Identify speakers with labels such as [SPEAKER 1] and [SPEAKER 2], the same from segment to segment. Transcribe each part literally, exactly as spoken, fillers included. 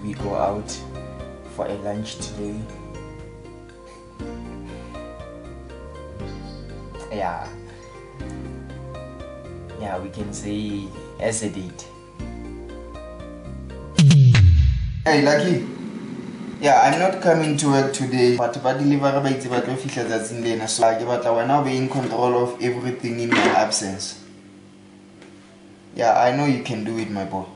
[SPEAKER 1] we go out for a lunch today. Yeah. Yeah, we can say as a date. Hey, Lucky. Yeah, I'm not coming to work today, but but deliver by the official that's in there, so I but I will now be in control of everything in my absence. Yeah, I know you can do it, my boy.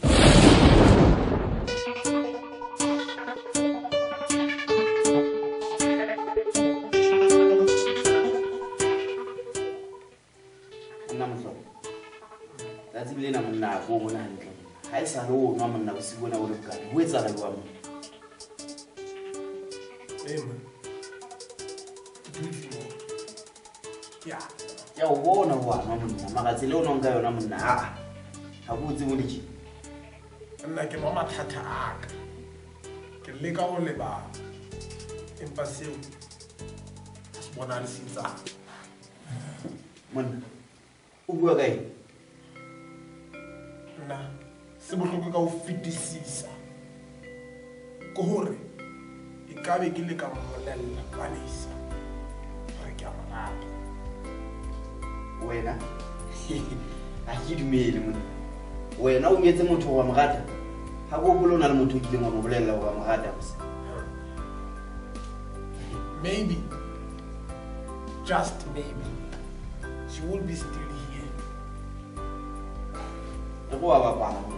[SPEAKER 1] That's the name of na go on hand. I saw no woman now see when I would have got. Who is that woman?
[SPEAKER 2] Hey man. Yeah.
[SPEAKER 1] Ya ubona wa mama magazi leo nonga yona mna a akutsi muliki
[SPEAKER 2] nna ke mama thata aka ke leka go leba empa seo bona le sitsa
[SPEAKER 1] monna o bua kae
[SPEAKER 2] nna se bohloko ka o fetisisa ko hore e ka be ke le ka mmolella palisa re ke a monate
[SPEAKER 1] wena a ke dumele monna wena o nyetse motho wa mogata ha go bolona le motho o kileng wa bolella wa mogata bose
[SPEAKER 2] maybe just maybe she will be still here
[SPEAKER 1] go wa ba